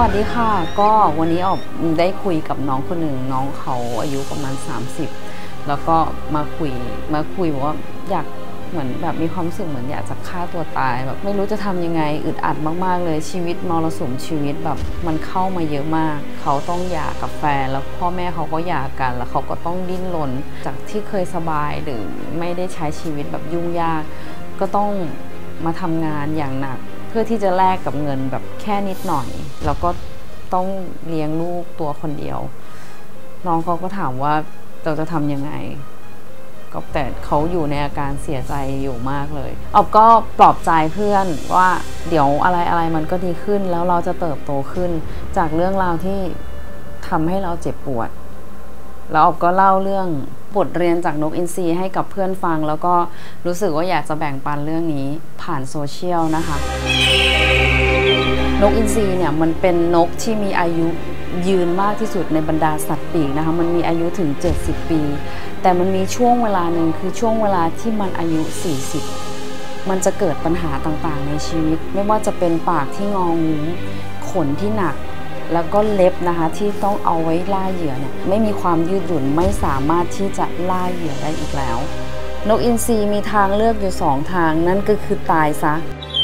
วัสดีค่ะก็วันนี้ออกได้คุยกับน้องคนหนึ่งน้องเขาอายุประมาณ30แล้วก็มาคุยบอกว่าอยากเหมือนแบบมีความรู้สึกเหมือนอยากจะฆ่าตัวตายแบบไม่รู้จะทำยังไงอึดอัดมากๆเลยชีวิตมรสุมชีวิตแบบมันเข้ามาเยอะมากเขาต้องหย่ากับแฟนแล้วพ่อแม่เขาก็หย่ากันแล้วเขาก็ต้องดิ้นรนจากที่เคยสบายหรือไม่ได้ใช้ชีวิตแบบยุ่งยากก็ต้องมาทำงานอย่างหนักเพื่อที่จะแลกกับเงินแบบแค่นิดหน่อยแล้วก็ต้องเลี้ยงลูกตัวคนเดียวน้องเขาก็ถามว่าเราจะทำยังไงก็แต่เขาอยู่ในอาการเสียใจอยู่มากเลยออบก็ปลอบใจเพื่อนว่าเดี๋ยวอะไรมันก็ดีขึ้นแล้วเราจะเติบโตขึ้นจากเรื่องราวที่ทำให้เราเจ็บปวดแล้วออบก็เล่าเรื่องบทเรียนจากนกอินทรีให้กับเพื่อนฟังแล้วก็รู้สึกว่าอยากจะแบ่งปันเรื่องนี้ผ่านโซเชียลนะคะนกอินทรีเนี่ยมันเป็นนกที่มีอายุยืนมากที่สุดในบรรดาสัตว์ปีกนะคะมันมีอายุถึง70ปีแต่มันมีช่วงเวลาหนึ่งคือช่วงเวลาที่มันอายุ40มันจะเกิดปัญหาต่างๆในชีวิตไม่ว่าจะเป็นปากที่งองูขนที่หนักแล้วก็เล็บนะคะที่ต้องเอาไว้ล่าเหยื่อเนี่ยไม่มีความยืดหยุ่นไม่สามารถที่จะล่าเหยื่อได้อีกแล้วนกอินทรีมีทางเลือกอยู่2ทางนั่นก็คือตายซะ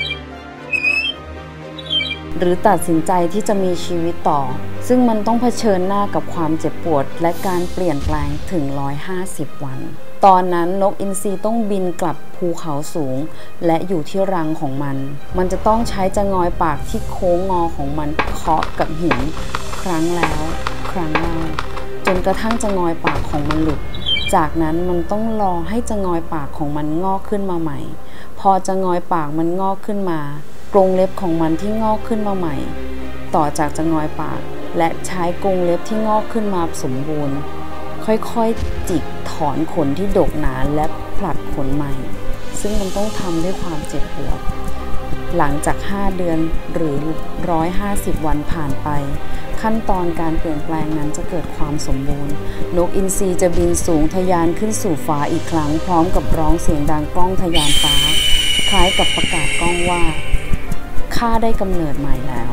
หรือตัดสินใจที่จะมีชีวิตต่อซึ่งมันต้องเผชิญหน้ากับความเจ็บปวดและการเปลี่ยนแปลงถึง150วันตอนนั้นนกอินทรีต้องบินกลับภูเขาสูงและอยู่ที่รังของมันจะต้องใช้จะงอยปากที่โค้งงอของมันเคาะกับหินครั้งแล้วครั้งเล่าจนกระทั่งจะงอยปากของมันหลุดจากนั้นมันต้องรอให้จะงอยปากของมันงอกขึ้นมาใหม่พอจะงอยปากมันงอกขึ้นมากรงเล็บของมันที่งอกขึ้นมาใหม่ต่อจากจะงอยปากและใช้กรงเล็บที่งอกขึ้นมาสมบูรณ์ค่อยๆจิกถอนขนที่ดกหนาและผลัดขนใหม่ซึ่งมันต้องทำด้วยความเจ็บปวดหลังจาก5เดือนหรือ150วันผ่านไปขั้นตอนการเปลี่ยนแปลงนั้นจะเกิดความสมบูรณ์นกอินทรีจะบินสูงทะยานขึ้นสู่ฟ้าอีกครั้งพร้อมกับร้องเสียงดังก้องทะยานฟ้าคล้ายกับประกาศก้องว่าข้าได้กำเนิดใหม่แล้ว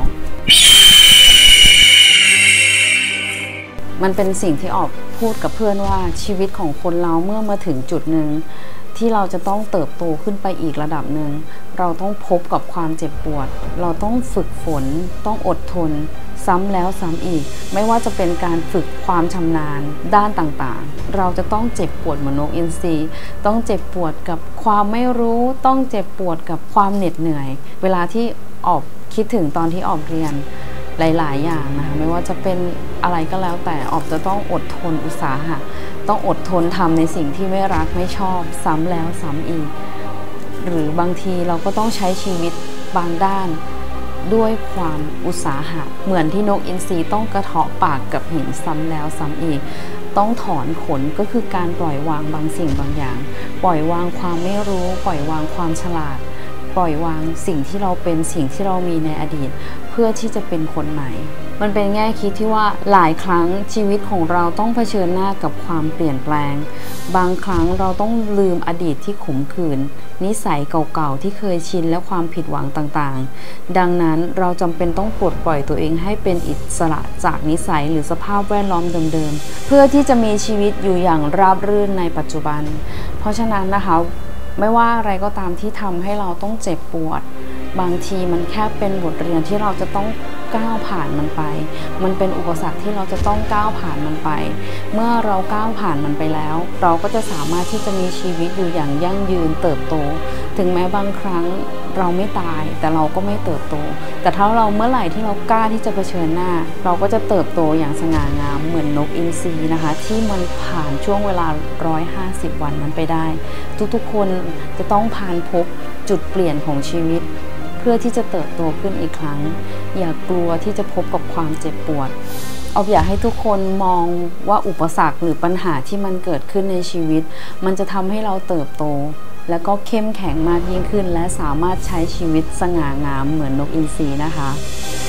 มันเป็นสิ่งที่ออกพูดกับเพื่อนว่าชีวิตของคนเราเมื่อมาถึงจุดหนึ่งที่เราจะต้องเติบโตขึ้นไปอีกระดับหนึ่งเราต้องพบกับความเจ็บปวดเราต้องฝึกฝนต้องอดทนซ้ำแล้วซ้ำอีกไม่ว่าจะเป็นการฝึกความชำนาญด้านต่างๆเราจะต้องเจ็บปวดเหมือนนกอินทรีต้องเจ็บปวดกับความไม่รู้ต้องเจ็บปวดกับความเหน็ดเหนื่อยเวลาที่ออกคิดถึงตอนที่ออกเรียนหลายๆอย่างนะคะไม่ว่าจะเป็นอะไรก็แล้วแต่ออกจะต้องอดทนอุตสาหะต้องอดทนทำในสิ่งที่ไม่รักไม่ชอบซ้ำแล้วซ้ำอีกหรือบางทีเราก็ต้องใช้ชีวิตบางด้านด้วยความอุตสาหะเหมือนที่นกอินทรีต้องกระเทาะปากกับหินซ้ำแล้วซ้ำอีกต้องถอนขนก็คือการปล่อยวางบางสิ่งบางอย่างปล่อยวางความไม่รู้ปล่อยวางความฉลาดปล่อยวางสิ่งที่เราเป็นสิ่งที่เรามีในอดีตเพื่อที่จะเป็นคนใหม่มันเป็นแง่คิดที่ว่าหลายครั้งชีวิตของเราต้องเผชิญหน้ากับความเปลี่ยนแปลงบางครั้งเราต้องลืมอดีตที่ขมขื่นนิสัยเก่าๆที่เคยชินและความผิดหวังต่างๆดังนั้นเราจำเป็นต้องปลดปล่อยตัวเองให้เป็นอิสระจากนิสัยหรือสภาพแวดล้อมเดิมๆเพื่อที่จะมีชีวิตอยู่อย่างราบรื่นในปัจจุบันเพราะฉะนั้นนะคะไม่ว่าอะไรก็ตามที่ทำให้เราต้องเจ็บปวดบางทีมันแค่เป็นบทเรียนที่เราจะต้องก้าวผ่านมันไปมันเป็นอุปสรรคที่เราจะต้องก้าวผ่านมันไปเมื่อเราก้าวผ่านมันไปแล้วเราก็จะสามารถที่จะมีชีวิตอยู่อย่างยั่งยืนเติบโตถึงแม้บางครั้งเราไม่ตายแต่เราก็ไม่เติบโตแต่ถ้าเราเมื่อไหร่ที่เรากล้าที่จะเผชิญหน้าเราก็จะเติบโตอย่างสง่างามเหมือนนกอินทรีนะคะที่มันผ่านช่วงเวลา150วันนั้นไปได้ทุกๆคนจะต้องผ่านพบจุดเปลี่ยนของชีวิตเพื่อที่จะเติบโตขึ้นอีกครั้งอย่ากลัวที่จะพบกับความเจ็บปวดออบอยากให้ทุกคนมองว่าอุปสรรคหรือปัญหาที่มันเกิดขึ้นในชีวิตมันจะทำให้เราเติบโตและก็เข้มแข็งมากยิ่งขึ้นและสามารถใช้ชีวิตสง่างามเหมือนนกอินทรีนะคะ